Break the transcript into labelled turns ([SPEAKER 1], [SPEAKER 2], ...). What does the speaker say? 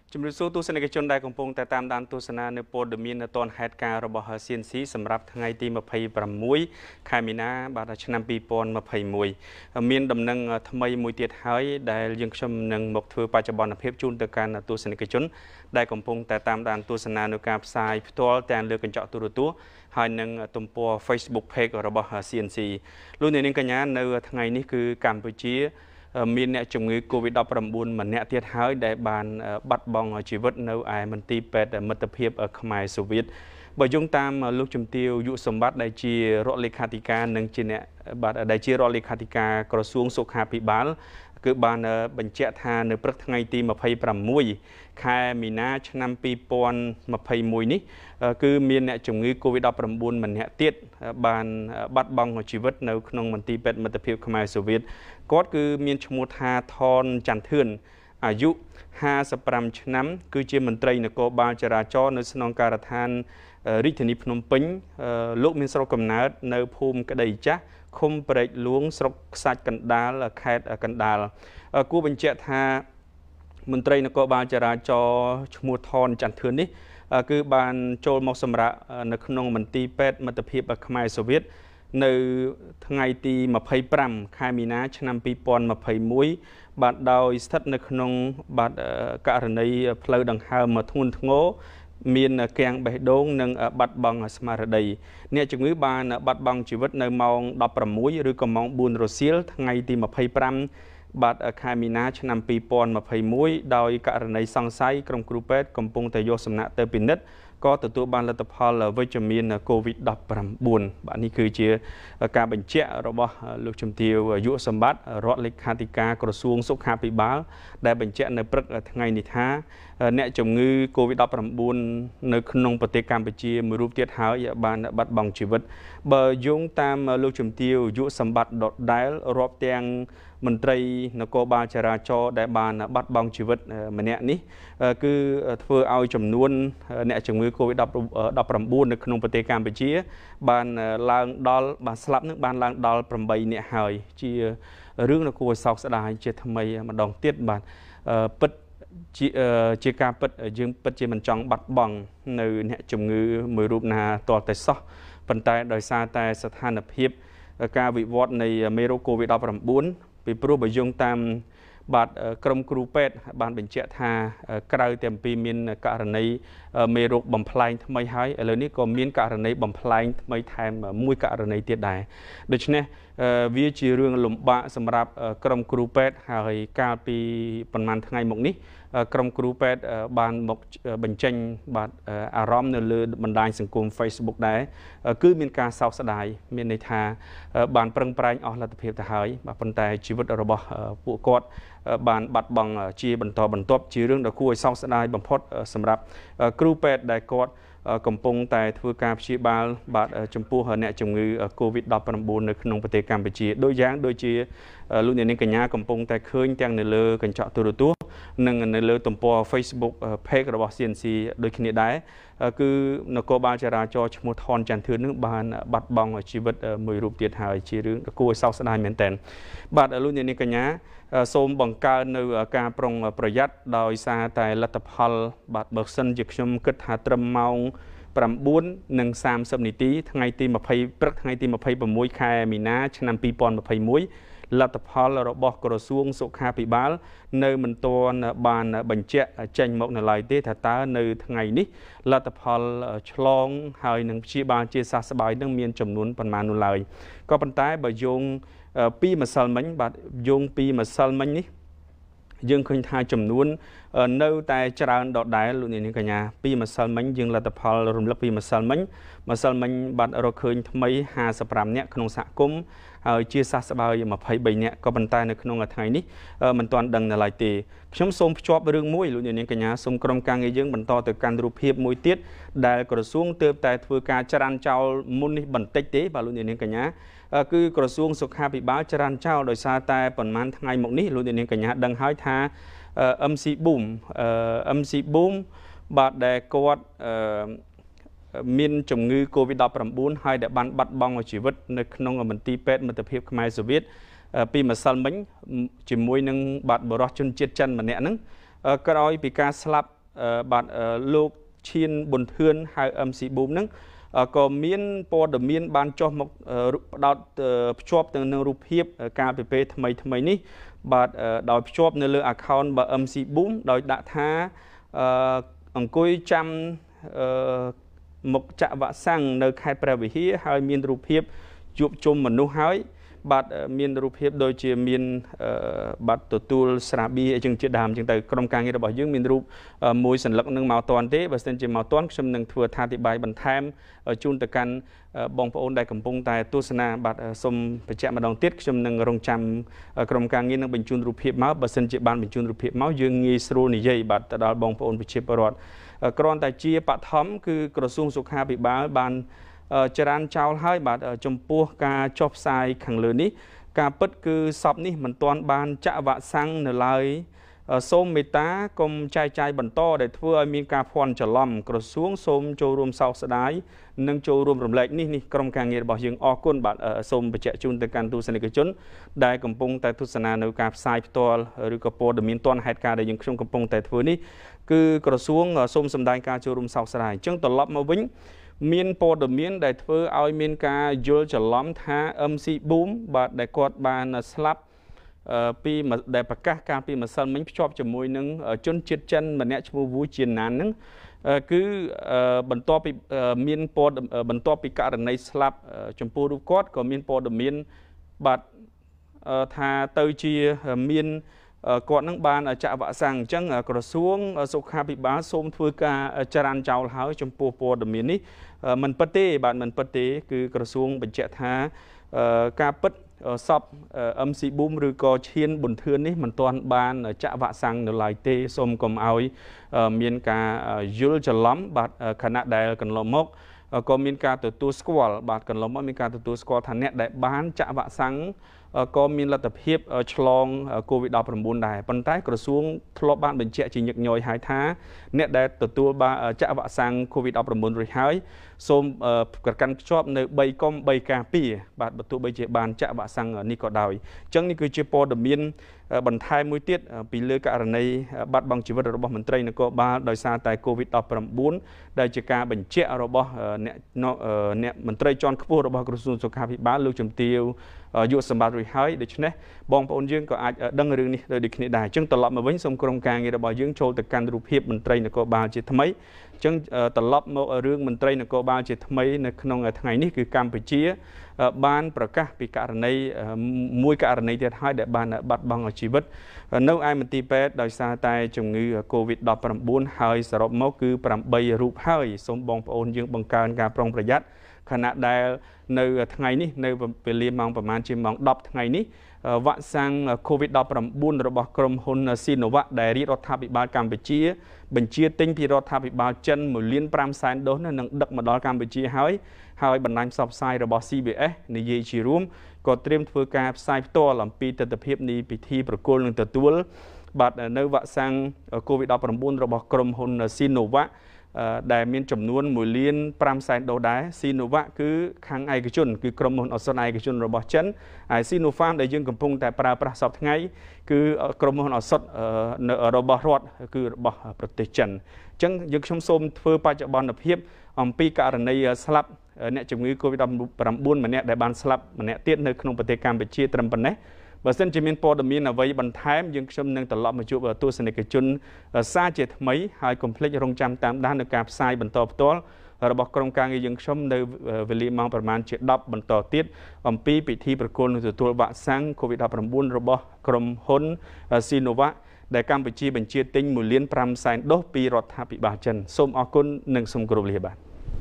[SPEAKER 1] ជំរាបសួរទស្សនិកជនដែលកំពុងតែតាមដានទស្សនានៅព័ត៌មានទាន់ហេតុការណ៍របស់ CNC សម្រាប់ថ្ងៃទី26 ខែមីនាបាទឆ្នាំ2021មានដំណឹងថ្មីមួយទៀតហើយដែលយើងខ្ញុំនឹងមកធ្វើបច្ចុប្បន្នភាពជូនទៅកាន់ទស្សនិកជនដែលកំពុងតែតាមដានទស្សនានៅការផ្សាយផ្ទាល់តាមលើកញ្ចក់ទូរទស្សន៍ហើយនឹងទំព័រ Facebook Page របស់ CNC លោកនាងកញ្ញានៅថ្ងៃនេះគឺកម្ពុជាមានអ្នកជំងឺ COVID-19 ម្នាក់ទៀតហើយដែលបានបាត់បង់ជីវិតនៅឯមន្ទីរពេទ្យមិត្តភាពខ្មែរសូវៀតបើយោងតាមលោកជំទាវយុសម្បត្តិដែលជារដ្ឋលេខាធិការនិងជាអ្នកបាទដែលជារដ្ឋលេខាធិការក្រសួងសុខាភិបាលគឺបានបញ្ជាក់ថានៅព្រឹកថ្ងៃទី26ខែមីនាឆ្នាំ2021នេះគឺមានអ្នកជំងឺ COVID-19 ម្នាក់ទៀតបានបាត់បង់ជីវិតនៅក្នុងមន្ទីរពេទ្យមិត្តភាពខ្មែរសូវៀតគាត់គឺមានឈ្មោះថាថនច័ន្ទធឿនអាយុ55ឆ្នាំគឺជាមន្ត្រីនគរបាលចរាចរណ៍នៅស្នងការដ្ឋានរាជធានីភ្នំពេញលោកមានស្រុកកំណើតនៅភូមិក្តីចាស់ឃុំព្រែកលួងស្រុកខ្សាច់កណ្ដាលខេត្តកណ្ដាលគួរបញ្ជាក់ថាមន្ត្រីនគរបាលចរាចរណ៍ឈ្មោះថនច័ន្ទធឿននេះគឺបានចូលមកសម្រាកនៅក្នុងមន្ទីរពេទ្យមិត្តភាពខ្មែរសូវៀតនៅថ្ងៃទី25ខែមីនាឆ្នាំ2021បាទដោយស្ថិតនៅក្នុងបាទករណីផ្លូវដង្ហើមធ្ងន់ធ្ងរមានគាំងបេះដូងនិងបាត់បង់ស្មារតីអ្នកជំងឺបានបាត់បង់ជីវិតនៅម៉ោង16ឬក៏ម៉ោង4រសៀលថ្ងៃទី25បាទខែមីនាឆ្នាំ2021ដោយករណីសង្ស័យក្រុមគ្រូពេទ្យកំពុងតែយកសំណាក់ទៅពិនិត្យក៏ទទួលបានលទ្ធផលវិជ្ជមាន COVID-19 បាទនេះគឺជាការបញ្ជាក់របស់លោកជំទាវយុសម្បត្តិរដ្ឋលេខាធិការក្រសួងសុខាភិបាលដែលបញ្ជាក់នៅព្រឹកថ្ងៃនេះថាអ្នកជំងឺ COVID-19 នៅក្នុងប្រទេសកម្ពុជាមួយរូបទៀតហើយបានបាត់បង់ជីវិតបើយោងតាមលោកជំទាវយុសម្បត្តិដដែលរាប់ទាំងមន្ត្រីនគរបាលចរាចរណ៍ដែលបានបាត់បង់ជីវិតម្នាក់នេះគឺធ្វើឲ្យចំនួនអ្នកជំងឺ COVID-19 នៅក្នុងប្រទេសកម្ពុជាបានឡើងដល់បានស្លាប់នឹងបានឡើងដល់8នាក់ហើយជារឿងដ៏គួរឲ្យសោកស្ដាយជាថ្មីម្ដងទៀតបាទពិតជាការពិតយើងពិតជាមិនចង់បាត់បង់នៅអ្នកជំងឺមួយរូបណាតតែសោះប៉ុន្តែដោយសារតែស្ថានភាពការវិវត្តនៃមេរោគ COVID-19 ពីព្រោះបើយោងតាមបាទក្រុមគ្រូពេទ្យបានបញ្ជាក់ថាក្រៅតែពីមានករណីមេរោគបំផ្លែងថ្មីហើយឥឡូវនេះក៏មានករណីបំផ្លែងថ្មីថែមមួយករណីទៀតដែរដូច្នេះវាជារឿងលំបាកសម្រាប់ក្រុមគ្រូពេទ្យហើយកាលពីប្រហែលថ្ងៃមកនេះក្រុមគ្រូពេទ្យបានមកបញ្ចេញបាទអារម្មណ៍នៅលើបណ្ដាញសង្គម Facebook ដែរគឺមានការសោកស្ដាយមានន័យថាបានប្រឹងប្រែងអស់លទ្ធភាពទៅហើយបាទប៉ុន្តែជីវិតរបស់ពួកគាត់បានបាត់បង់ជាបន្តបន្ទាប់ជារឿងដ៏គួរឲ្យសោកស្ដាយបំផុតសម្រាប់គ្រូពេទ្យដែលគាត់កំពុងតែធ្វើការព្យាបាលបាទចំពោះអ្នកជំងឺ COVID-19 នៅក្នុងប្រទេសកម្ពុជាដូចជាលោកអ្នកនាងកញ្ញាកំពុងតែឃើញទាំងនៅលើកញ្ចក់ទូរទស្សន៍និងនៅលើទំព័រ Facebook Page របស់ CNC ដូចគ្នាដែរគឺនគរបាលចរាចរណ៍ឈ្មោះថនច័ន្ទធឿននឹងបានបាត់បង់ជីវិតមួយរូបទៀតហើយជារឿងដ៏គួរឲ្យសោកស្ដាយមែនទែនបាទលោកអ្នកនាងកញ្ញាសូមបង្កើននៅការប្រុងប្រយ័ត្នដោយសារតែលទ្ធផលបាទបើសិនជាខ្ញុំគិតថាត្រឹមម៉ោង9:30 នាទីថ្ងៃទី20ព្រឹកថ្ងៃទី26ខែមីនាឆ្នាំ2021លទ្ធផលរបស់ក្រសួងសុខាភិបាលនៅមិនទាន់បានបញ្ជាក់ចេញមកនៅឡើយទេថាតើនៅថ្ងៃនេះលទ្ធផលឆ្លងហើយនឹងព្យាបាលជាសះស្បើយនឹងមានចំនួនប៉ុន្មាននោះឡើយក៏ប៉ុន្តែបើយោងពីម្សិលមិញបាទយោងពីម្សិលមិញនេះយើងឃើញថាចំនួននៅតែច្រើនដដែលលោកនាងកញ្ញាពីម្សិលមិញយើងលទ្ធផលរំលឹកពីម្សិលមិញបាទរកឃើញថ្មី55នាក់ក្នុងសហគមន៍ហើយជាសះស្បើយ23នាក់ក៏ប៉ុន្តែនៅក្នុងថ្ងៃនេះមិនទាន់ដឹងនៅឡើយទេខ្ញុំសូមភ្ជាប់រឿងមួយលោកនាងកញ្ញាសូមក្រុមការងារយើងបន្តទៅកាន់រូបភាពមួយទៀតដែលក្រសួងទើបតែធ្វើការច្រានចោលមុននេះបន្តិចទេបាទលោកនាងកញ្ញាគឺក្រសួងសុខាភិបាលច្រានចោលដោយសារតែប្រហែលថ្ងៃមកនេះលោកនាងកញ្ញាដឹងហើយថា MC Boom បាទដែលគាត់មានជំងឺ COVID-19 ហើយដែលបានបាត់បង់ជីវិតនៅក្នុងមន្ទីរពេទ្យមិត្តភាពខ្មែរសូវៀតពីម្សិលមិញជាមួយនឹងបាទបរិសុទ្ធជនជាតិចិនម្នាក់ហ្នឹងក្រោយពីការស្លាប់បាទលោកឈៀនប៊ុនធឿនហៅ MC Boom ហ្នឹងក៏មានព័ត៌មានបានចុះមកផ្ដោតភ្ជាប់ទៅនឹងរូបភាពការពីពេលថ្មីនេះបាទដោយភ្ជាប់នៅលើ account របស់ MC Boom ដោយដាក់ថាអង្គុយចាំមុខចាក់វ៉ាក់សាំងនៅខេត្តព្រះវិហារហើយមានរូបភាពជួបជុំមនុស្សហើយបាទមានរូបភាពដូចជាមានបាទទទួលស្រាបៀរអីចឹងជាដើមចឹងទៅក្រុមការងាររបស់យើងមានរូបមួយសញ្ញានឹងមកតាន់ទេបើមិនជាមកតាន់ខ្ញុំនឹងធ្វើថាអធិប្បាយបន្ថែមជូនទៅកាន់បងប្អូនដែលកំពុងតែទស្សនាបាទសូមបញ្ជាក់ម្ដងទៀតខ្ញុំនឹងរងចាំក្រុមការងារនឹងបញ្ជូនរូបភាពមកបើមិនជាបានបញ្ជូនរូបភាពមកយើងងាយស្រួលនិយាយបាទទៅដល់បងប្អូនប្រជាពលរដ្ឋគ្រាន់តែជាបឋមគឺក្រសួងសុខាភិបាលបានចរានចោលហើយបាទចំពោះការចុះផ្សាយខាងលើនេះការពិតគឺសពនេះមិនទាន់បានចាក់វ៉ាក់សាំងនៅឡើយសូមមេត្តាកុំចែកចាយបន្តដែលធ្វើឲ្យមានការភ័ន្តច្រឡំក្រសួងសូមចូលរួមសោកស្ដាយនិងចូលរួមរំលែកនេះក្រុមការងាររបស់យើងអរគុណបាទសូមបញ្ជាក់ជូនទៅកាន់ទស្សនិកជនដែលកំពុងតែទស្សនានៅការផ្សាយផ្ទាល់ឬក៏ព័ត៌មានទាន់ហេតុការណ៍ដែលយើងខ្ញុំកំពុងតែធ្វើនេះគឺក្រសួងសូមសម្ដែងការចូលរួមសោកស្ដាយអញ្ចឹងត្រឡប់មកវិញមានព័ត៌មានដែលធ្វើឲ្យមានការយល់ច្រឡំថា MC Boom បាទដែលគាត់បានស្លាប់ពីដែលប្រកាសការពីម្សិលមិញភ្ជាប់ជាមួយនឹងជនជាតិចិនម្នាក់ឈ្មោះវូជាណានហ្នឹងគឺបន្ទាប់ពីមានបន្ទាប់ពីករណីស្លាប់ចំពោះរូបគាត់ក៏មានព័ត៌មានបាទថាទៅជាមានគាត់នឹងបានចាក់វ៉ាក់សាំងអញ្ចឹងក្រសួងសុខាភិបាលសូមធ្វើការចរានចោលហើយចំពោះព័ត៌មាននេះមិនពិតទេបាទមិនពិតទេគឺក្រសួងបញ្ជាក់ថាការពិតសព MC Boom ឬក៏ឈៀនប៊ុនធឿននេះមិនទាន់បានចាក់វ៉ាក់សាំងនៅឡើយទេសូមកុំឲ្យមានការយល់ច្រឡំបាទខណៈដែលកន្លងមកក៏មានការទទួលស្គាល់បាទកន្លងមកមានការទទួលស្គាល់ថាអ្នកដែលបានចាក់វ៉ាក់សាំងក៏មានលទ្ធភាពឆ្លង COVID-19 ដែរប៉ុន្តែក្រសួងធ្លាប់បានបញ្ជាក់ជាញឹកញយហើយថាអ្នកដែលទទួលបានចាក់វ៉ាក់សាំង COVID-19 រួចហើយសូមប្រកាន់ខ្ជាប់នៅ3កុំ3ការពារបាទបើទោះបីជាបានចាក់វ៉ាក់សាំងនេះក៏ដោយអញ្ចឹងនេះគឺជាព័ត៌មានបន្ថែមមួយទៀតពីលើករណីបាត់បង់ជីវិតរបស់មន្ត្រីនគរបាលដោយសារតែ COVID-19 ដែលជាការបញ្ជាក់របស់អ្នកមន្ត្រីជាន់ខ្ពស់របស់ក្រសួងសុខាភិបាលលោកជំទាវយុវសម្បត្តិរួចហើយដូច្នេះបងប្អូនយើងក៏អាចដឹងរឿងនេះដូចគ្នាដែរអញ្ចឹងត្រឡប់មកវិញសូមក្រុមការងាររបស់យើងចូលទៅកាន់រូបភាពមន្ត្រីនគរបាលជាថ្មីអញ្ចឹងត្រឡប់មករឿងមន្ត្រីនគរបាលជាថ្មីនៅក្នុងថ្ងៃនេះគឺកម្ពុជាបានប្រកាសពីករណីមួយករណីទៀតហើយដែលបានបាត់បង់ជីវិតនៅឯមន្ទីរពេទ្យដោយសារតែជំងឺ COVID-19 ហើយសរុបមកគឺ8រូបហើយសូមបងប្អូនយើងបង្កើនការប្រុងប្រយ័ត្នខណៈដែលនៅថ្ងៃនេះនៅវេលាម៉ោងប្រហែលជាម៉ោង10ថ្ងៃនេះវ៉ាក់សាំង COVID-19 របស់ក្រុមហ៊ុន Sinovac ដែលរាជរដ្ឋាភិបាលកម្ពុជាបញ្ជាទិញពីរដ្ឋាភិបាលចិន 1,500,000 ដូសនឹងដឹកមកដល់កម្ពុជាហើយបណ្ដាញផ្សព្វផ្សាយរបស់ CBS និយាយជារួមក៏ត្រៀមធ្វើការផ្សាយផ្ទាល់អំពីទស្សនវិជ្ជានៃពិធីប្រគល់នឹងទទួលបាទនៅវ៉ាក់សាំង COVID-19 របស់ក្រុមហ៊ុន Sinovac ដែលមានចំនួន 1,500,000 ដូសដែរ Sinovac គឺខាងឯកជនគឺក្រុមហ៊ុនឱសថឯកជនរបស់ចិនហើយ Sinopharm ដែលយើងកំពុងតែប្រើប្រាស់សពថ្ងៃគឺក្រុមហ៊ុនឱសថរបស់រដ្ឋគឺរបស់ប្រទេសចិនអញ្ចឹងយើងខ្ញុំសូមធ្វើបច្ចុប្បន្នភាពអំពីករណីស្លាប់អ្នកជំងឺ COVID-19 ម្នាក់ដែលបានស្លាប់ម្នាក់ទៀតនៅក្នុងប្រទេសកម្ពុជាត្រឹមប៉ុណ្ណេះបើសិនជាមានព័ត៌មានអ្វីបន្ថែមយើងខ្ញុំនឹងត្រឡប់មកជួបទស្សនិកជនសារជាថ្មីហើយកុំភ្លេចរងចាំតាមដាននៅការផ្សាយបន្តផ្ទាល់របស់ក្រុមការងារយើងខ្ញុំនៅវេលាម៉ោងប្រហែលជា10បន្តទៀតអំពីពិធីប្រគល់នឹងទទួលវ៉ាក់សាំង COVID-19 របស់ក្រុមហ៊ុន Sinovac ដែលកម្ពុជាបញ្ជាទិញ 1,500,000 ដូសពីរដ្ឋាភិបាលចិនសូមអរគុណនិងសូមគោរពលាបាទ